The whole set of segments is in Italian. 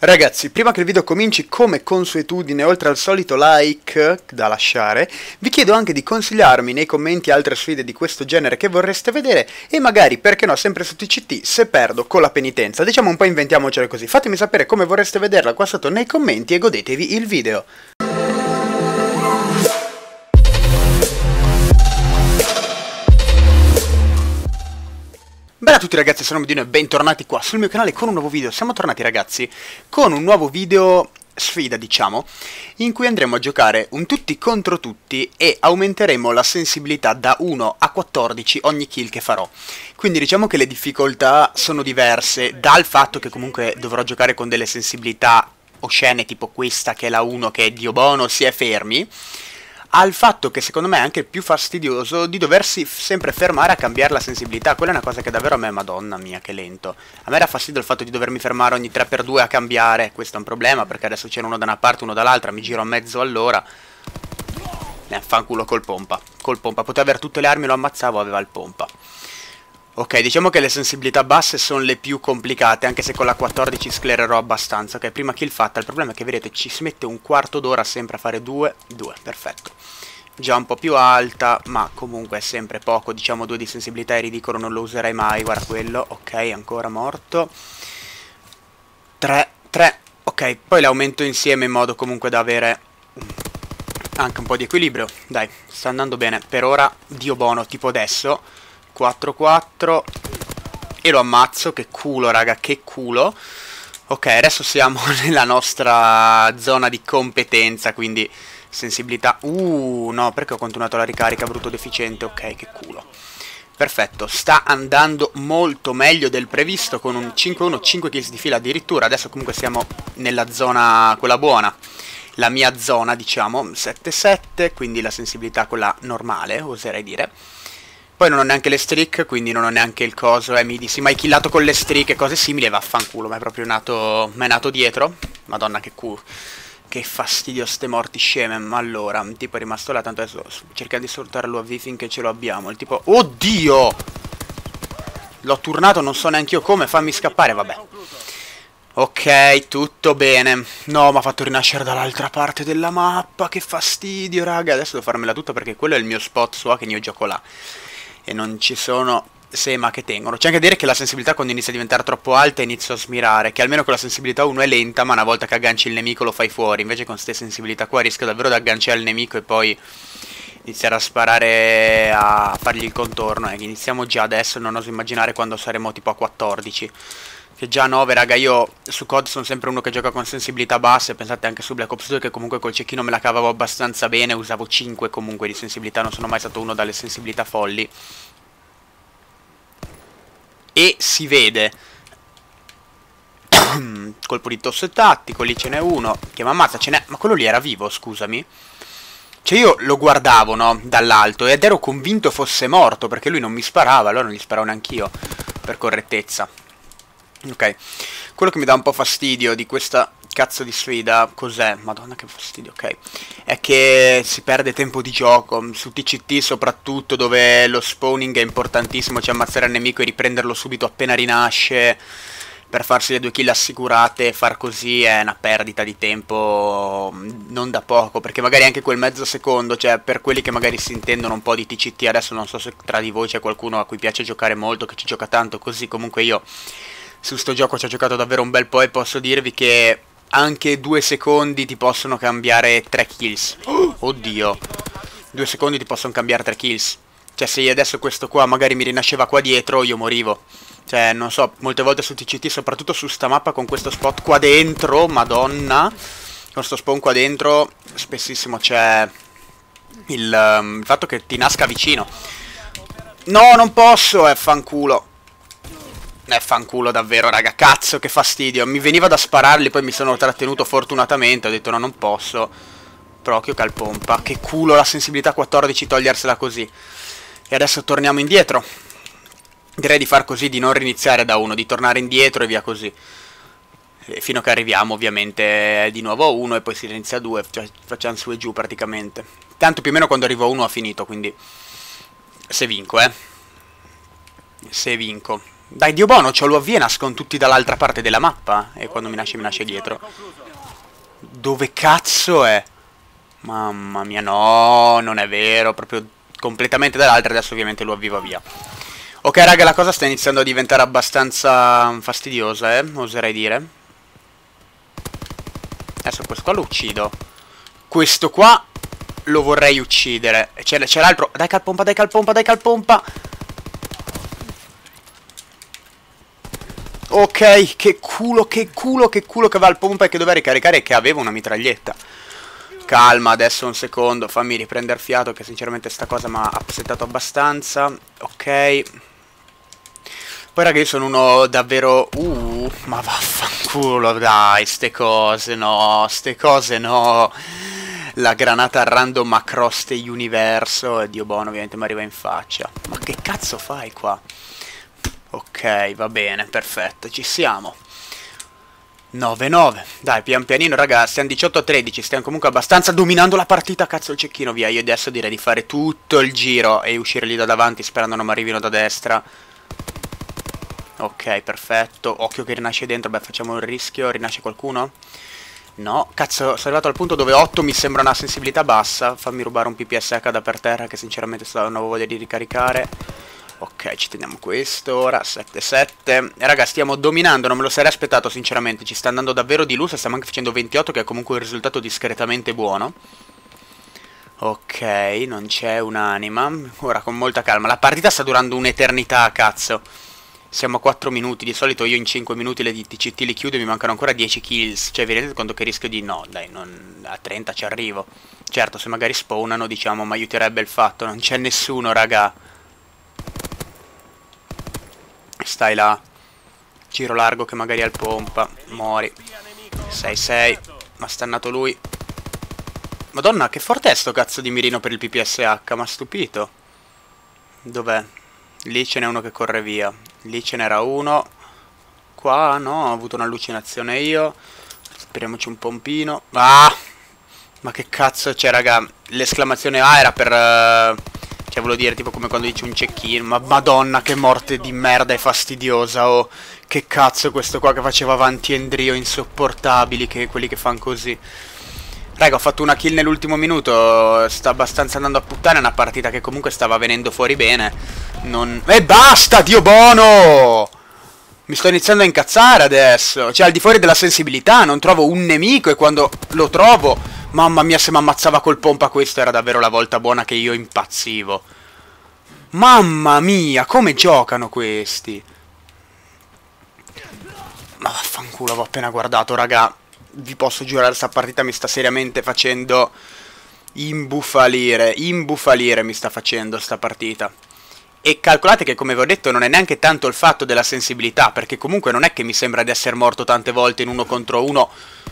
Ragazzi, prima che il video cominci, come consuetudine, oltre al solito like da lasciare, vi chiedo anche di consigliarmi nei commenti altre sfide di questo genere che vorreste vedere e magari, perché no, sempre su TCT, se perdo con la penitenza. Diciamo un po' inventiamocele così. Fatemi sapere come vorreste vederla qua sotto nei commenti e godetevi il video. Bella a tutti ragazzi, sono Medino e bentornati qua sul mio canale con un nuovo video. Siamo tornati ragazzi con un nuovo video sfida, diciamo, in cui andremo a giocare un tutti contro tutti e aumenteremo la sensibilità da 1 a 14 ogni kill che farò. Quindi diciamo che le difficoltà sono diverse dal fatto che comunque dovrò giocare con delle sensibilità oscene tipo questa che è la 1 che è Dio buono, si è fermi, al fatto che secondo me è anche più fastidioso di doversi sempre fermare a cambiare la sensibilità. Quella è una cosa che davvero a me, madonna mia, che lento. A me dà fastidio il fatto di dovermi fermare ogni 3x2 a cambiare. Questo è un problema perché adesso c'è uno da una parte, uno dall'altra, mi giro a mezzo all'ora. Fanculo col pompa. Col pompa, poteva avere tutte le armi, lo ammazzavo, aveva il pompa. Ok, diciamo che le sensibilità basse sono le più complicate, anche se con la 14 sclererò abbastanza. Ok, prima kill fatta, il problema è che vedete ci si mette un quarto d'ora sempre a fare 2, perfetto. Già un po' più alta, ma comunque è sempre poco, diciamo 2 di sensibilità è ridicolo, non lo userei mai, guarda quello. Ok, ancora morto. 3, ok, poi le aumento insieme in modo comunque da avere anche un po' di equilibrio. Dai, sta andando bene, per ora Dio buono, tipo adesso. 4-4 e lo ammazzo, che culo raga, che culo. Ok, adesso siamo nella nostra zona di competenza, quindi sensibilità. No, perché ho continuato la ricarica, brutto deficiente. Ok, che culo. Perfetto, sta andando molto meglio del previsto con un 5-1, 5 kills di fila addirittura. Adesso comunque siamo nella zona, quella buona, la mia zona diciamo, 7-7, quindi la sensibilità quella normale, oserei dire. Poi non ho neanche le streak, quindi non ho neanche il coso, mi dissi mai killato con le streak e cose simili e vaffanculo, ma è proprio nato, m'è nato dietro. Madonna che culo, che fastidio ste morti sceme. Ma allora, il tipo è rimasto là, tanto adesso cerchiamo di sfruttare l'UAV finché ce lo abbiamo. Il tipo, oddio! L'ho turnato, non so neanche io come, fammi scappare, vabbè. Ok, tutto bene. No, mi ha fatto rinascere dall'altra parte della mappa, che fastidio raga. Adesso devo farmela tutta perché quello è il mio spot su A che io gioco là. E non ci sono sema che tengono. C'è anche da dire che la sensibilità quando inizia a diventare troppo alta inizio a smirare. Che almeno con la sensibilità 1 è lenta, ma una volta che agganci il nemico lo fai fuori. Invece con queste sensibilità qua rischio davvero di agganciare il nemico e poi iniziare a sparare, a fargli il contorno. Iniziamo già adesso, non oso immaginare quando saremo tipo a 14. Che già a 9 raga, io su COD sono sempre uno che gioca con sensibilità basse. Pensate anche su Black Ops 2 che comunque col cecchino me la cavavo abbastanza bene. Usavo 5 comunque di sensibilità, non sono mai stato uno dalle sensibilità folli. E si vede. Colpo di tosse tattico, lì ce n'è uno che mi ammazza, ce n'è. Ma quello lì era vivo, scusami. Cioè io lo guardavo, no, dall'alto ed ero convinto fosse morto perché lui non mi sparava, allora non gli sparavo neanch'io, per correttezza. Ok, quello che mi dà un po' fastidio di questa cazzo di sfida, cos'è? Madonna che fastidio, ok. È che si perde tempo di gioco, su TCT soprattutto dove lo spawning è importantissimo, cioè ammazzare il nemico e riprenderlo subito appena rinasce per farsi le 2 kill assicurate. Far così è una perdita di tempo non da poco, perché magari anche quel mezzo secondo, cioè per quelli che magari si intendono un po' di TCT, adesso non so se tra di voi c'è qualcuno a cui piace giocare molto, che ci gioca tanto così, comunque io su sto gioco ci ho giocato davvero un bel po' e posso dirvi che anche 2 secondi ti possono cambiare 3 kills. Oddio, 2 secondi ti possono cambiare 3 kills. Cioè se adesso questo qua magari mi rinasceva qua dietro, io morivo. Cioè non so, molte volte su TCT, soprattutto su sta mappa con questo spot qua dentro, madonna, con sto spawn qua dentro spessissimo c'è il fatto che ti nasca vicino. No, non posso, fanculo. Fanculo davvero raga, cazzo che fastidio. Mi veniva da spararli, poi mi sono trattenuto fortunatamente. Ho detto no, non posso. Procchio calpompa. Che culo la sensibilità 14 togliersela così. E adesso torniamo indietro. Direi di far così, di non riniziare da 1, di tornare indietro e via così. Fino a che arriviamo ovviamente di nuovo a 1 e poi si inizia a 2. Cioè facciamo su e giù praticamente. Tanto più o meno quando arrivo a 1 ha finito, quindi se vinco, se vinco. Dai, Dio buono, c'ho l'UAV e nascono tutti dall'altra parte della mappa. E quando mi nasce dietro. Dove cazzo è? Mamma mia, no, non è vero. Proprio completamente dall'altra. Adesso ovviamente l'UAV va via. Ok, raga, la cosa sta iniziando a diventare abbastanza fastidiosa, oserei dire. Adesso questo qua lo uccido. Questo qua lo vorrei uccidere. C'è l'altro. Dai calpompa, dai calpompa, dai calpompa. Ok, che culo che va al pompa e che doveva ricaricare e che aveva una mitraglietta. Calma, adesso un secondo, fammi riprendere fiato che sinceramente sta cosa mi ha upsetato abbastanza. Ok. Poi raga, io sono uno davvero... ma vaffanculo, dai, ste cose no. La granata random across the universo. E Dio buono, ovviamente mi arriva in faccia. Ma che cazzo fai qua? Ok, va bene, perfetto, ci siamo. 9-9. Dai, pian pianino, raga, stiamo 18-13. Stiamo comunque abbastanza dominando la partita. Cazzo il cecchino, via. Io adesso direi di fare tutto il giro e uscire lì da davanti sperando non mi arrivino da destra. Ok, perfetto. Occhio che rinasce dentro. Beh, facciamo il rischio. Rinasce qualcuno? No. Cazzo, sono arrivato al punto dove 8 mi sembra una sensibilità bassa. Fammi rubare un PPSH da per terra che sinceramente non avevo voglia di ricaricare. Ok, ci teniamo questo ora, 7-7. Raga, stiamo dominando, non me lo sarei aspettato sinceramente. Ci sta andando davvero di luce, stiamo anche facendo 28 che è comunque un risultato discretamente buono. Ok, non c'è un'anima. Ora con molta calma, la partita sta durando un'eternità, cazzo. Siamo a 4 minuti, di solito io in 5 minuti le TCT li chiudo e mi mancano ancora 10 kills. Cioè vi rendete conto che rischio di... No, dai, a 30 ci arrivo. Certo, se magari spawnano, diciamo, mi aiuterebbe il fatto. Non c'è nessuno, raga. Stai là. Giro largo che magari ha il pompa. Mori. 6-6. Ma stannato lui. Madonna, che forte è sto cazzo di mirino per il PPSH. Ma stupito. Dov'è? Lì ce n'è uno che corre via. Lì ce n'era uno. Qua no, ho avuto un'allucinazione io. Speriamoci un pompino. Ah! Ma che cazzo c'è, raga? L'esclamazione A era per... Cioè, volevo dire, tipo come quando dici un check-in. Ma madonna, che morte di merda e fastidiosa. Oh, che cazzo è questo qua che faceva avanti Endrio insopportabili, che quelli che fanno così. Raga, ho fatto una kill nell'ultimo minuto. Sta abbastanza andando a puttane. È una partita che comunque stava venendo fuori bene. Non... E basta, Dio buono! Mi sto iniziando a incazzare adesso. Cioè, al di fuori della sensibilità, non trovo un nemico e quando lo trovo... Mamma mia, se mi ammazzava col pompa, questa era davvero la volta buona che io impazzivo. Mamma mia, come giocano questi? Ma vaffanculo, avevo appena guardato, raga. Vi posso giurare, sta partita mi sta seriamente facendo imbufalire. Imbufalire mi sta facendo sta partita. E calcolate che, come vi ho detto, non è neanche tanto il fatto della sensibilità, perché comunque non è che mi sembra di essere morto tante volte in 1 contro 1.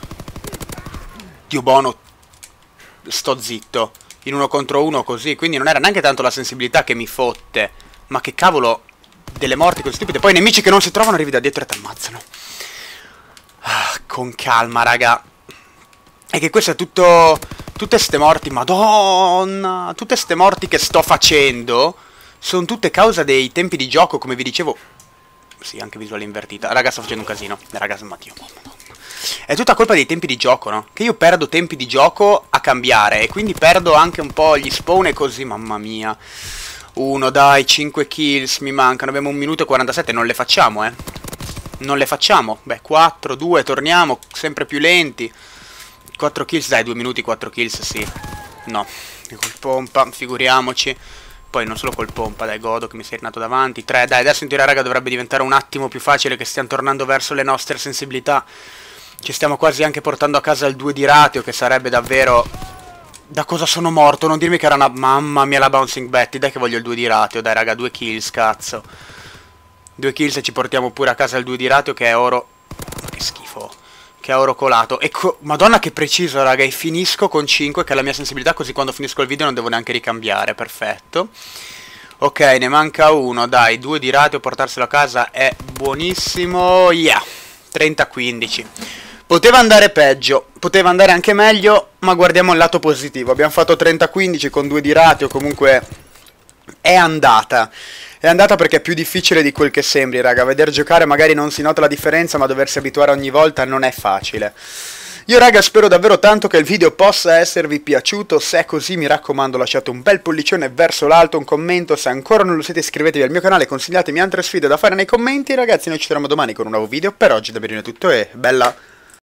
Dio buono, sto zitto. In 1 contro 1 così, quindi non era neanche tanto la sensibilità che mi fotte. Ma che cavolo, delle morti così stupide. Poi i nemici che non si trovano arrivi da dietro e ti ammazzano. Ah, con calma, raga. E che questo è tutto... Tutte ste morti, madonna. Tutte ste morti che sto facendo sono tutte causa dei tempi di gioco, come vi dicevo. Sì, anche visuale invertita. Raga, sto facendo un casino. Raga, Matteo. È tutta colpa dei tempi di gioco, no? Che io perdo tempi di gioco a cambiare. E quindi perdo anche un po' gli spawn e così, mamma mia. Uno, dai, 5 kills mi mancano. Abbiamo 1 minuto e 47, non le facciamo, non le facciamo. Beh, 4, 2, torniamo, sempre più lenti. 4 kills, dai, 2 minuti, 4 kills, sì. No, col pompa, figuriamoci. Poi non solo col pompa, dai, godo che mi sei nato davanti. 3, dai, adesso in teoria, raga, dovrebbe diventare un attimo più facile, che stiamo tornando verso le nostre sensibilità. Ci stiamo quasi anche portando a casa il 2 di ratio, che sarebbe davvero... Da cosa sono morto? Non dirmi che era una... Mamma mia, la Bouncing Betty. Dai che voglio il 2 di ratio. Dai, raga, 2 kills, cazzo. 2 kills e ci portiamo pure a casa il 2 di ratio, che è oro... Ma che schifo. Che è oro colato. Ecco, madonna che preciso, raga. E finisco con 5, che è la mia sensibilità, così quando finisco il video non devo neanche ricambiare. Perfetto. Ok, ne manca uno. Dai, 2 di ratio, portarselo a casa è buonissimo. Yeah. 30-15. Poteva andare peggio, poteva andare anche meglio, ma guardiamo il lato positivo. Abbiamo fatto 30-15 con 2 di ratio, comunque è andata. È andata perché è più difficile di quel che sembri, raga. Veder giocare magari non si nota la differenza, ma doversi abituare ogni volta non è facile. Io raga spero davvero tanto che il video possa esservi piaciuto, se è così mi raccomando lasciate un bel pollicione verso l'alto, un commento, se ancora non lo siete iscrivetevi al mio canale, consigliatemi altre sfide da fare nei commenti, ragazzi noi ci vediamo domani con un nuovo video, per oggi da Berino è tutto e bella!